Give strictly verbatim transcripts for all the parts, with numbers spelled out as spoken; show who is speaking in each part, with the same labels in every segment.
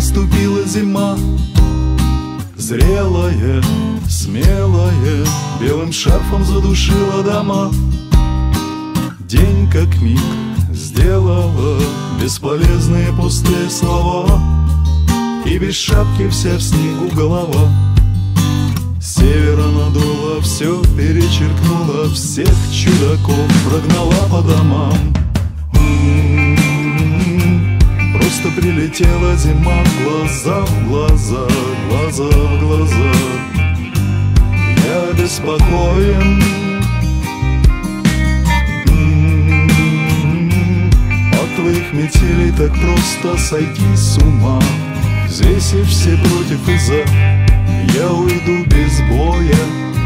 Speaker 1: наступила зима, зрелая, смелая, белым шарфом задушила дома. День как миг сделала бесполезные пустые слова, и без шапки вся в снегу голова. С севера надуло все, перечеркнула всех чудаков, прогнала по домам. М-м-м, просто прилетела зима в глаза, в глаза, глаза в глаза. Я беспокоен, м-м-м, от твоих метелей так просто сойти с ума. Взвесив все против и за, я уйду без боя.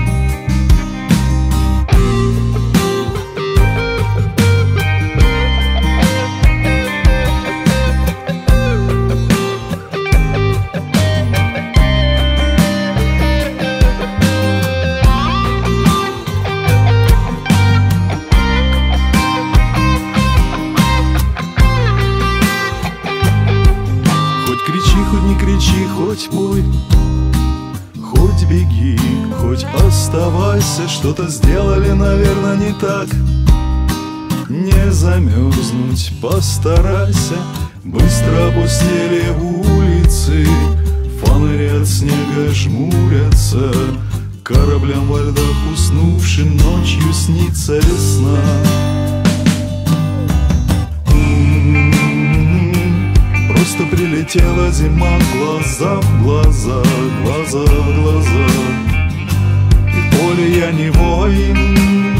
Speaker 1: Хоть кричи, хоть не кричи, хоть пой, хоть беги, хоть оставайся, что-то сделали, наверное, не так. Не замерзнуть постарайся, быстро опустели улицы, фонари от снега жмурятся, кораблям во льдах уснувшим ночью снится весна. Просто прилетела зима глаза в глаза, глаза в глаза. И в поле я не воин,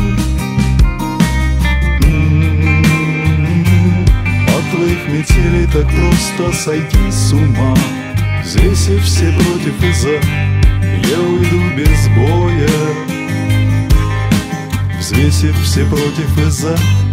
Speaker 1: м-м-м, от твоих метелей так просто сойти с ума. Взвесив все против и за, я уйду без боя. Взвесив все против и за,